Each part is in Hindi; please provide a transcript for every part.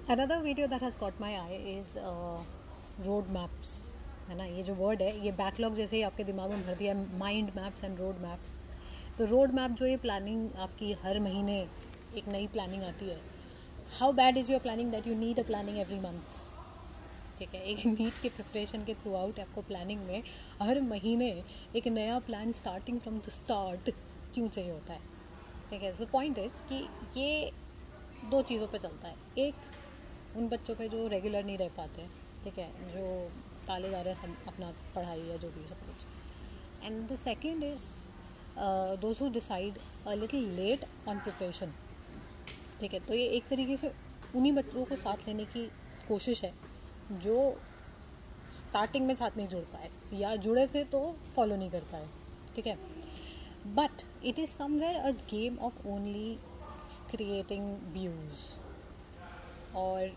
Another video that has caught my eye is road maps, है ना. ये जो वर्ड है ये बैकलॉग जैसे ही आपके दिमाग में भर दिया, mind maps and road maps. तो रोड मैप जो ये प्लानिंग आपकी हर महीने एक नई प्लानिंग आती है. How bad is your planning that you need a planning every month. ठीक है, एक नीट के प्रिपरेशन के थ्रू आउट आपको प्लानिंग में हर महीने एक नया plan starting from the start क्यों चाहिए होता है. ठीक है, सो पॉइंट इज़ कि ये दो चीज़ों पे चलता है. एक उन बच्चों पे जो रेगुलर नहीं रह पाते, ठीक है, जो टाले जा रहे हैं अपना पढ़ाई या जो भी सब कुछ. And the second is those who decide a little late on preparation. ठीक है, तो ये एक तरीके से उन्हीं बच्चों को साथ लेने की कोशिश है जो स्टार्टिंग में साथ नहीं जुड़ पाए या जुड़े थे तो फॉलो नहीं कर पाए. ठीक है, but it is somewhere a game of only creating views और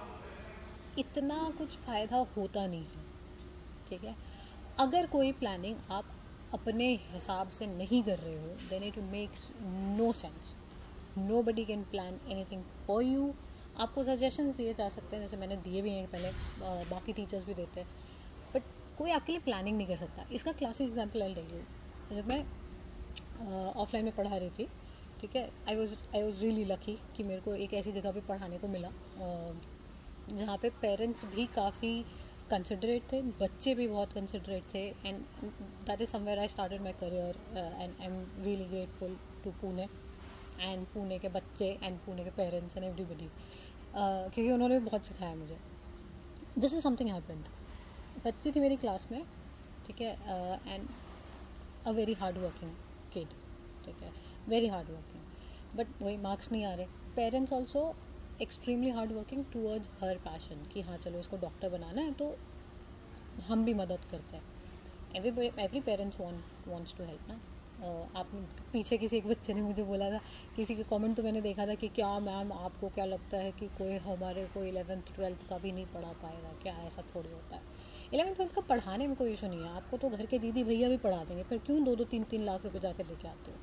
इतना कुछ फ़ायदा होता नहीं है. ठीक है, अगर कोई प्लानिंग आप अपने हिसाब से नहीं कर रहे हो then it makes no sense. Nobody can plan anything for you. आपको सजेशंस दिए जा सकते हैं, जैसे मैंने दिए भी हैं पहले, बाकी टीचर्स भी देते हैं, बट कोई आपके लिए प्लानिंग नहीं कर सकता. इसका classic example I tell you. जब मैं ऑफलाइन में पढ़ा रही थी, ठीक है, आई वॉज रियली लकी कि मेरे को एक ऐसी जगह पे पढ़ाने को मिला जहाँ पे पेरेंट्स भी काफ़ी कंसिडरेट थे, बच्चे भी बहुत कंसिडरेट थे. And that is somewhere I started my career and I am really grateful to Pune and Pune के बच्चे एंड पुणे के पेरेंट्स एंड एवरीबडी, क्योंकि उन्होंने बहुत सिखाया मुझे. This is something happened. बच्ची थी मेरी क्लास में, ठीक है, and a very hard working kid. ठीक है, वेरी हार्ड वर्किंग, बट वही मार्क्स नहीं आ रहे. Parents also extremely hard working towards her passion कि हाँ चलो इसको डॉक्टर बनाना है तो हम भी मदद करते हैं. Every parents wants to help ना. आप पीछे किसी एक बच्चे ने मुझे बोला था, किसी के कमेंट तो मैंने देखा था कि क्या मैम आपको क्या लगता है कि कोई हमारे को 11th-12th का भी नहीं पढ़ा पाएगा क्या. ऐसा थोड़ी होता है. 11th-12th का पढ़ाने में कोई इशू नहीं है, आपको तो घर के दीदी भैया भी पढ़ा देंगे, फिर क्यों 2-3 लाख रुपए जाके दे के आते हो,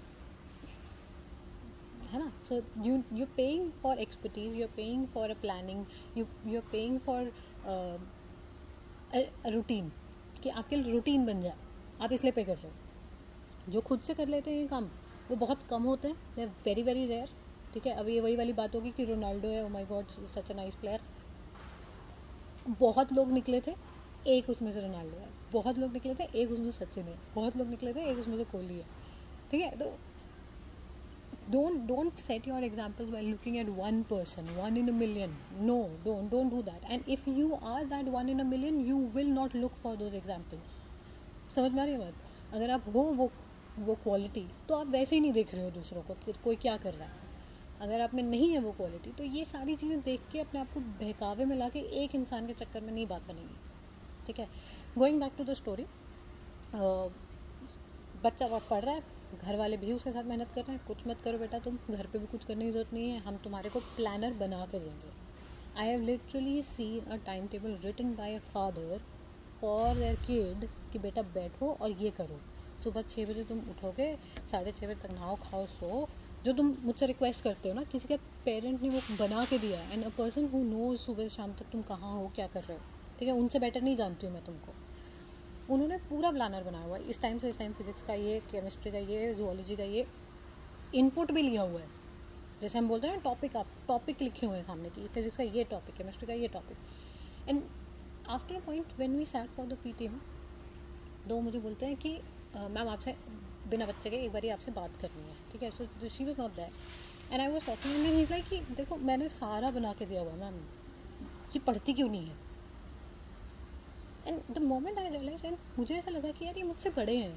है ना. So you paying for expertise, you paying for a planning, you paying for routine कि आपके रूटीन बन जाए, आप इसलिए पे कर रहे हो. जो खुद से कर लेते हैं ये काम वो बहुत कम होते हैं, they are very very rare. ठीक है, अब ये वही वाली बात होगी कि रोनाल्डो है, oh my god such a nice player. बहुत लोग निकले थे, एक उसमें से रोनाल्डो है. बहुत लोग निकले थे, एक उसमें से सचिन है. बहुत लोग निकले थे, एक उसमें से कोहली है. ठीक है, तो don't set your examples by looking at one person, one in a million. No, don't do that. And if you are that one in a million, you will not look for those examples. समझ में आ रही है बात. अगर आप हो वो क्वालिटी तो आप वैसे ही नहीं देख रहे हो दूसरों को कि कोई क्या कर रहा है. अगर आप में नहीं है वो क्वालिटी तो ये सारी चीज़ें देख के अपने आप को बहकावे में ला के एक इंसान के चक्कर में नहीं बात बनेगी. ठीक है, going back to the story. बच्चा पढ़ रहा है, घर वाले भी उसके साथ मेहनत कर रहे हैं. कुछ मत करो बेटा, तुम घर पे भी कुछ करने की ज़रूरत नहीं है, हम तुम्हारे को प्लानर बना के देंगे. I have literally seen a time table written by a father for their kid कि बेटा बैठो और ये करो. सुबह 6 बजे तुम उठोगे, 6:30 बजे तक नहाओ खाओ सो. जो तुम मुझसे रिक्वेस्ट करते हो ना, किसी का पेरेंट ने वो बना के दिया है. And a person who knows सुबह शाम तक तुम कहाँ हो क्या कर रहे हो. ठीक है, उनसे बेटर नहीं जानती हूँ मैं तुमको. उन्होंने पूरा प्लानर बनाया हुआ है. इस टाइम से इस टाइम फिजिक्स का ये, केमिस्ट्री का ये, जूलॉजी का ये, इनपुट भी लिया हुआ है. जैसे हम बोलते हैं टॉपिक, आप टॉपिक लिखे हुए हैं सामने की, फिजिक्स का ये टॉपिक, केमिस्ट्री का ये topic. And after a point when we sat for the PTM, तो मुझे बोलते हैं कि मैम आपसे बिना बच्चे के एक बार आपसे बात करनी है. ठीक है, so she was not there and I was talking and he is like कि देखो मैंने सारा बना के दिया हुआ है मैम, ये पढ़ती क्यों नहीं है. And the moment I realise, and मुझे ऐसा लगा कि यार ये मुझसे बड़े हैं,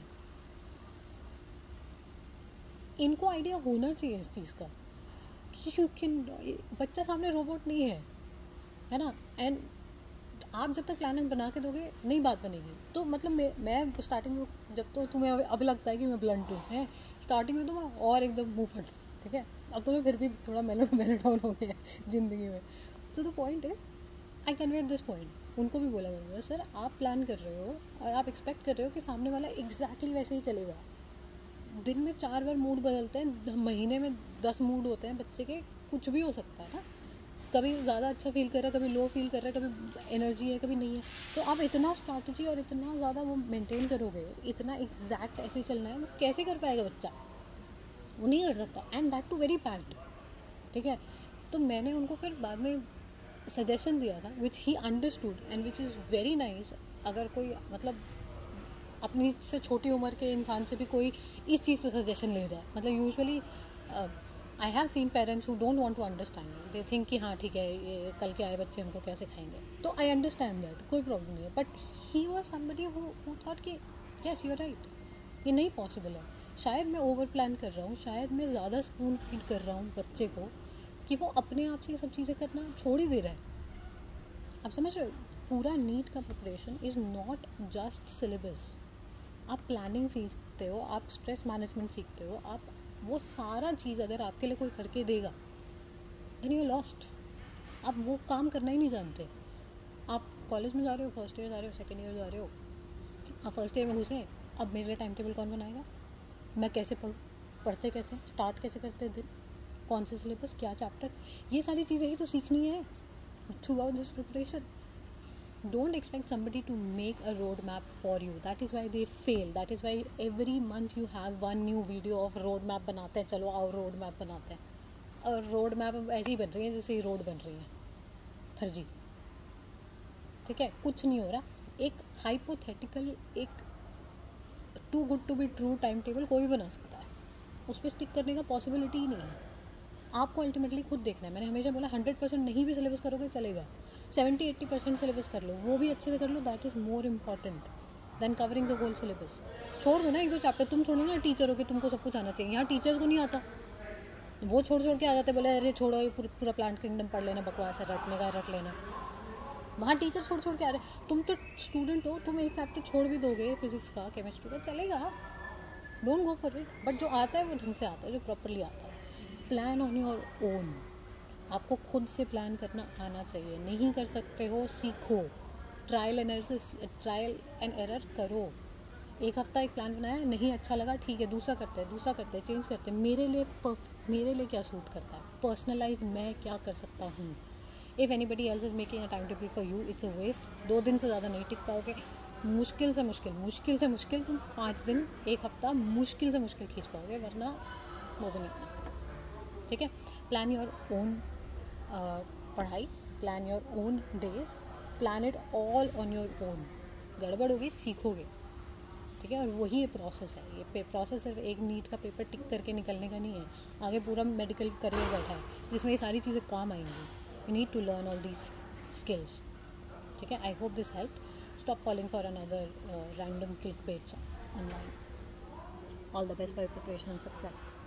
इनको आइडिया होना चाहिए इस चीज़ का कि यू कैन. बच्चा सामने रोबोट नहीं है ना. एंड आप जब तक प्लान बना के दोगे नहीं बात बनेगी. तो मतलब मैं स्टार्टिंग में, जब तो तुम्हें अब लगता है कि मैं ब्लंट हूँ, है स्टार्टिंग में तो मैं और एकदम मुँह फट. ठीक है, अब तो मैं फिर भी थोड़ा मेलो डाउन हो गया ज़िंदगी में. तो the point is I convey this point. उनको भी बोला मैंने, सर आप प्लान कर रहे हो और आप एक्सपेक्ट कर रहे हो कि सामने वाला एग्जैक्टली वैसे ही चलेगा. दिन में 4 बार मूड बदलते हैं, महीने में 10 मूड होते हैं बच्चे के, कुछ भी हो सकता है ना. कभी ज़्यादा अच्छा फील कर रहा है, कभी लो फील कर रहा है, कभी एनर्जी है, कभी नहीं है। तो आप इतना स्ट्रैटेजी और इतना ज़्यादा वो मेंटेन करोगे, इतना एग्जैक्ट ऐसे चलना है, वो कैसे कर पाएगा बच्चा? वो नहीं कर सकता, and that too very packed. ठीक है, तो मैंने उनको फिर बाद में सजेशन दिया था which he understood and which is very nice. अगर कोई मतलब अपनी से छोटी उम्र के इंसान से भी कोई इस चीज़ पे सजेशन ले जाए, मतलब usually I have seen parents who don't want to understand, they think कि हाँ ठीक है, ये कल के आए बच्चे हमको क्या सिखाएंगे। तो आई अंडरस्टैंड दैट, कोई प्रॉब्लम नहीं है, but he was somebody who thought कि यस यू आर राइट, ये नहीं पॉसिबल है। शायद मैं ओवर प्लान कर रहा हूँ, शायद मैं ज़्यादा स्पून फीड कर रहा हूँ बच्चे को कि वो अपने आप से ये सब चीज़ें करना छोड़ ही दे रहा है। आप समझ रहे हो, पूरा नीट का preparation is not just syllabus. आप प्लानिंग सीखते हो, आप स्ट्रेस मैनेजमेंट सीखते हो, आप वो सारा चीज़ अगर आपके लिए कोई करके देगा देन यू लॉस्ट। आप वो काम करना ही नहीं जानते। आप कॉलेज में जा रहे हो, फर्स्ट ईयर जा रहे हो, सेकेंड ईयर जा रहे हो, आप फर्स्ट ईयर में घुसे, अब मेरे लिए टाइम टेबल कौन बनाएगा, मैं कैसे पढ़ते कैसे, स्टार्ट कैसे करते दिन, कौन से सिलेबस, क्या चैप्टर, ये सारी चीज़ें ही तो सीखनी है throughout this preparation. Don't expect somebody to make a roadmap for you. That is why they fail. That is why every month you have one new video of roadmap बनाते हैं, चलो आओ roadmap बनाते हैं। और roadmap ऐसी ही बन रही है जैसे रोड बन रही है, फर्जी। ठीक है, कुछ नहीं हो रहा। एक हाइपोथेटिकल, एक too good to be true time table कोई भी बना सकता है, उस पर स्टिक करने का पॉसिबिलिटी ही नहीं है। आपको अल्टीमेटली खुद देखना है। मैंने हमेशा बोला 100% नहीं भी सिलेबस करोगे चलेगा, 70-80% सिलेबस कर लो, वो भी अच्छे से कर लो, that is more important than covering the whole syllabus. छोड़ दो ना एक दो चैप्टर, तुम थोड़ी ना टीचर हो कि तुमको सब कुछ आना चाहिए। यहाँ टीचर्स को नहीं आता, वो छोड़ के आ जाते, बोले अरे छोड़ो ये पूरा प्लांट किंगडम पढ़ लेना, बकवास है, रटने का रट लेना। वहाँ टीचर छोड़ के आ रहे, तुम तो स्टूडेंट हो, तुम एक चैप्टर छोड़ भी दोगे फिजिक्स का, केमिस्ट्री का, चलेगा, don't go for it. But जो आता है वो ढंग से आता है, जो प्रॉपरली आता है। प्लान ऑन योर ओन, आपको खुद से प्लान करना आना चाहिए। नहीं कर सकते हो, सीखो, ट्रायल एंड एरर करो। एक हफ्ता एक प्लान बनाया, नहीं अच्छा लगा, ठीक है, दूसरा करते हैं, चेंज करते हैं। मेरे लिए क्या सूट करता है, पर्सनलाइज मैं क्या कर सकता हूँ। If anybody else is making a time table for you, it's a waste. 2 दिन से ज़्यादा नहीं टिक पाओगे। मुश्किल से मुश्किल तुम 5 दिन, एक हफ्ता मुश्किल से मुश्किल खींच पाओगे, वरना वो भी नहीं। ठीक है, प्लान योर ओन पढ़ाई, plan your own days, plan it all on your own. गड़बड़ होगी, सीखोगे। ठीक है, और वही ये प्रोसेस है। ये प्रोसेस सिर्फ एक नीट का पेपर टिक करके निकलने का नहीं है, आगे पूरा मेडिकल करियर बैठा है जिसमें ये सारी चीज़ें काम आएंगी। You need to learn all these skills. ठीक है, I hope this help. Stop following for another random clickbaits online. All the best for your preparation and success.